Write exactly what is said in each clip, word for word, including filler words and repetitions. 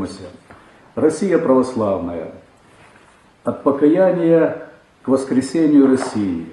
подивимося. Россия православная. От покаяния к воскресению России.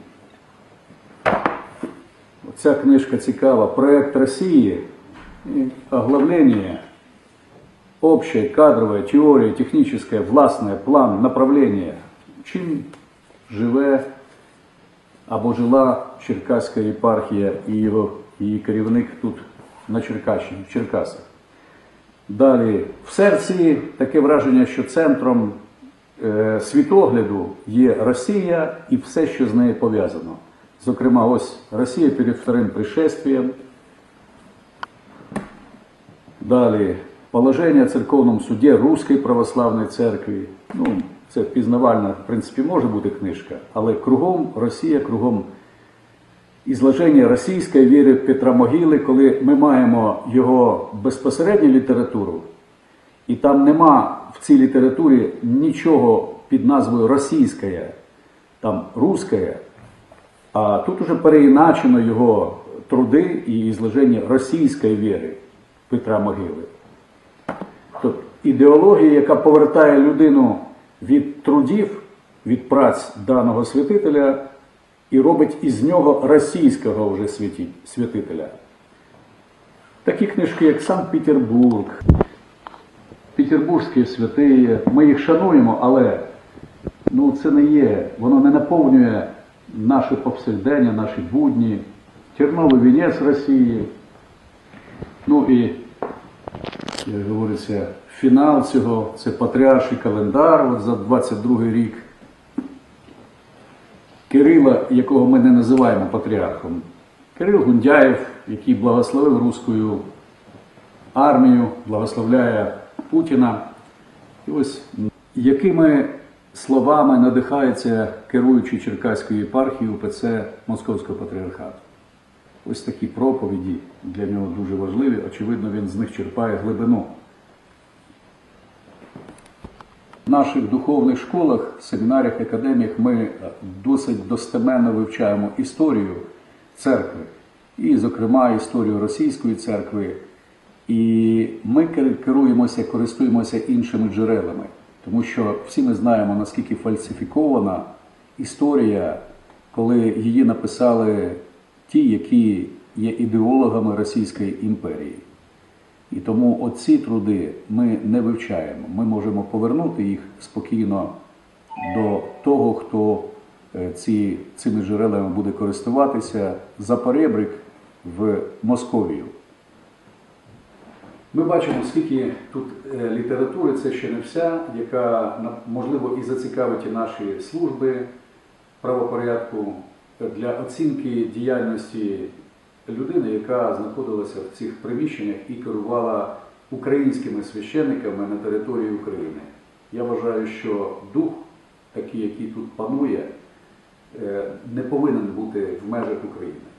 Ця книжка цікава. Проект России и оглавление. Общая, кадровая, теория, техническая, властная, план, направление. Чим живе або жила Черкаська єпархія і його, її керівник тут на Черкащині, в Черкасах. Далі, в серці таке враження, що центром е, світогляду є Росія і все, що з нею пов'язано. Зокрема, ось Росія перед вторим пришествием. Далі, положення в церковному суді Руської православної церкви. Ну, це пізнавальна, в принципі, може бути книжка, але кругом Росія, кругом ізложення російської віри Петра Могили, коли ми маємо його безпосередню літературу, і там нема в цій літературі нічого під назвою «російська», там «русська», а тут уже переіначено його труди і ізложення російської віри Петра Могили. Тобто ідеологія, яка повертає людину від трудів, від праць даного святителя і робить із нього російського вже святителя. Такі книжки, як «Санкт-Петербург», «Петербурзькі святиї», ми їх шануємо, але ну, це не є, воно не наповнює наше повсякдення, наші будні. «Терновий вінець Росії», ну і, як говориться, фінал цього – це патріарший календар от за двадцять другий рік. Кирила, якого ми не називаємо патріархом. Кирил Гундяєв, який благословив руську армію, благословляє Путіна. І ось якими словами надихається керуючий Черкаською єпархією УПЦ Московського патріархату. Ось такі проповіді для нього дуже важливі. Очевидно, він з них черпає глибину. В наших духовних школах, семінаріях, академіях ми досить достеменно вивчаємо історію церкви. І, зокрема, історію російської церкви. І ми керуємося, користуємося іншими джерелами. Тому що всі ми знаємо, наскільки фальсифікована історія, коли її написали ті, які є ідеологами Російської імперії. І тому оці труди ми не вивчаємо. Ми можемо повернути їх спокійно до того, хто ці, цими джерелами буде користуватися за поребрик в Московію. Ми бачимо, скільки тут літератури, це ще не вся, яка, можливо, і зацікавить і наші служби правопорядку для оцінки діяльності людини, яка знаходилася в цих приміщеннях і керувала українськими священниками на території України. Я вважаю, що дух, такий, який тут панує, не повинен бути в межах України.